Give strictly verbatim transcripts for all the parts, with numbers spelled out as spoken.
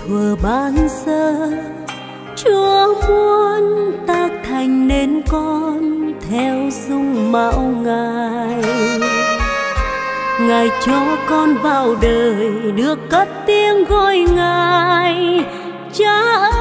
thuở ban sơ, Chúa muốn tác thành nên con theo dung mạo Ngài. Ngài cho con vào đời được cất tiếng gọi Ngài Cha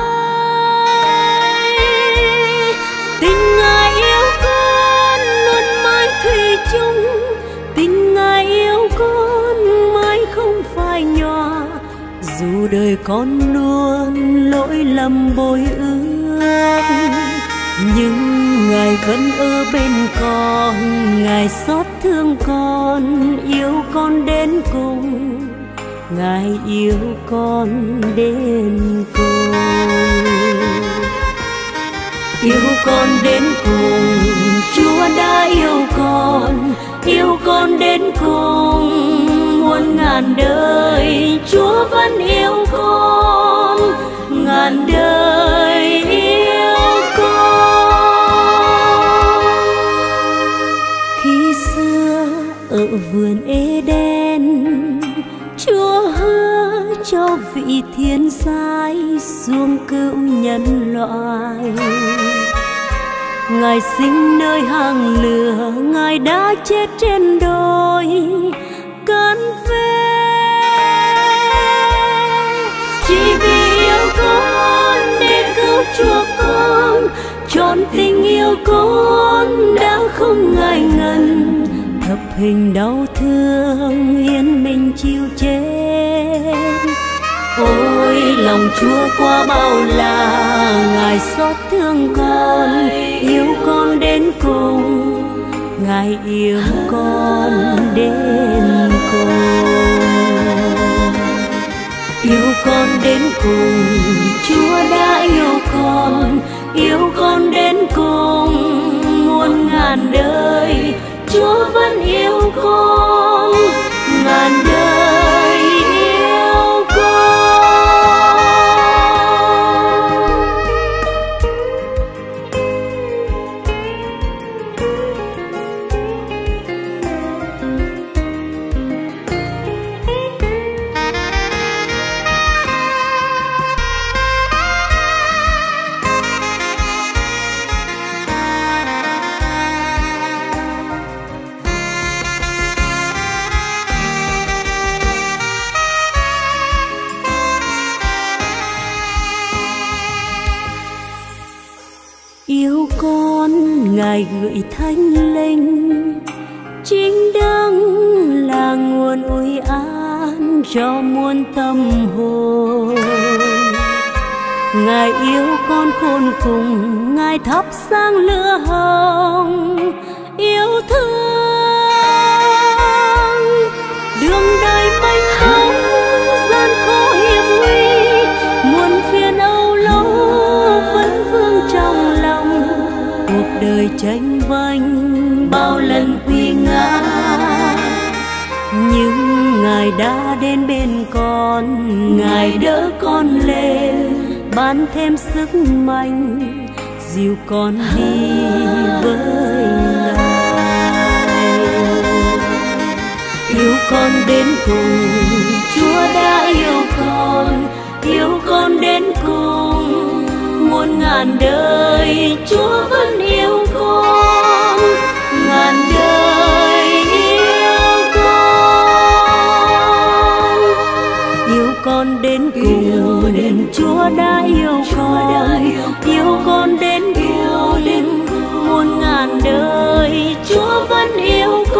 ơi. Tình Ngài yêu con luôn mãi thủy chung, tình Ngài yêu con mãi không phai nhòa. Dù đời con luôn lỗi lầm bội ước, nhưng Ngài vẫn ở bên con. Ngài xót thương con, yêu con đến cùng. Ngài yêu con đến cùng, yêu con đến cùng. Chúa đã yêu con, yêu con đến cùng. Muôn ngàn đời Chúa vẫn yêu con, ngàn đời yêu con. Khi xưa ở vườn Eden, Chúa hứa cho vị thiên giai xuống cứu nhân loại. Ngài sinh nơi hang lửa, Ngài đã chết trên đồi cơn về, chỉ vì yêu con để cứu chuộc con. Trọn tình yêu con đã không ngại ngần, thập hình đau thương yên mình chịu chết. Ôi lòng Chúa quá bao la, Ngài xót thương con, yêu con đến cùng. Ngài yêu con đến cùng, yêu con đến cùng. Chúa đã yêu con, yêu con đến cùng. Muôn ngàn đời Chúa vẫn yêu con, ngàn đời yêu con. Yêu con Ngài gửi Thánh Linh, chính đấng là nguồn ủi an cho muôn tâm hồn. Ngài yêu con khôn cùng, Ngài thắp sáng lửa hồng yêu thương. Đường đời mênh mông gian khó hiểm nguy, muôn phiền âu lo vẫn vương trong lòng. Cuộc đời tranh vanh bao lần quy ngã, nhưng Ngài đã đến bên con. Ngài đỡ con lên, ban thêm sức mạnh, dìu con đi với Ngài. Yêu con đến cùng, Chúa đã yêu con, yêu con đến cùng. Muôn ngàn đời Chúa vẫn yêu con, ngàn đời yêu con. Yêu con đến cùng, Chúa đã yêu con, yêu con đến cùng. Muôn ngàn đời Chúa vẫn yêu con.